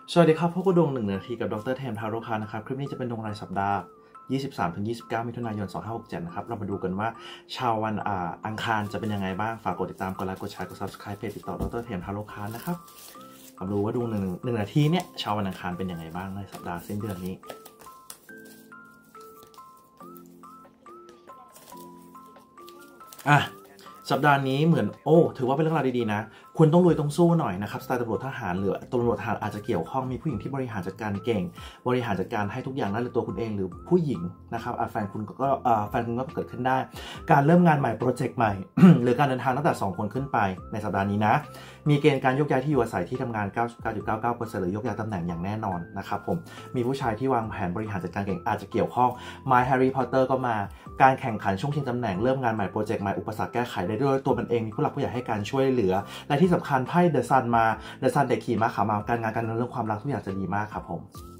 สวัสดีครับพบกับดวง1 นาทีกับดร.เทมทาโร่ค่ะนะครับคลิปนี้จะเป็นดวงรายสัปดาห์ 23-29 มิถุนายน 2567 นะครับเรามาดูกันว่าชาววันอังคารจะเป็นยังไงบ้างฝากกดติดตามกดไลค์กดแชร์กด Subscribe เพจติดต่อดร.เทมทาโร่ค่ะนะครับมาดูว่าดวง1 นาทีเนี่ยชาววันอังคารเป็นยังไงบ้างในสัปดาห์สิ้นเดือนนี้สัปดาห์นี้เหมือนถือว่าเป็นเรื่องราวดีๆนะคุณต้องลุยต้องสู้หน่อยนะครับสไตล์ตำรวจทหารหรือตำรวจทหารอาจจะเกี่ยวข้องมีผู้หญิงที่บริหารจัดการเก่งบริหารจัดการให้ทุกอย่างได้เลยตัวคุณเองหรือผู้หญิงนะครับแฟนคุณก็เกิดขึ้นได้การเริ่มงานใหม่โปรเจกต์ใหม่ หรือการเดินทางตั้งแต่2 คนขึ้นไปในสัปดาห์นี้นะมีเกณฑ์การยกย้ายที่อยู่อาศัยที่ทำงาน 99.99% หรือยกย้ายตำแหน่งอย่างแน่นอนนะครับผมมีผู้ชายที่วางแผนบริหารจัดการเก่งอาจจะเกี่ยวข้อง My Harry Potter ก็มาการแข่งขันช่วงชิงตำแหน่งเริ่มงานใหม่โปรเจกต์ใหม่อุปสรรคแก้ไขได้ด้วยตัวมันเองมีผู้หลักผู้ใหญ่ให้การช่วยเหลือและที่สำคัญไพ่ The Sun มา The Sun เด็กขี่ม้าขาวมาการงานการเงินเรื่องความรักทุกอย่างจะดีมากครับผม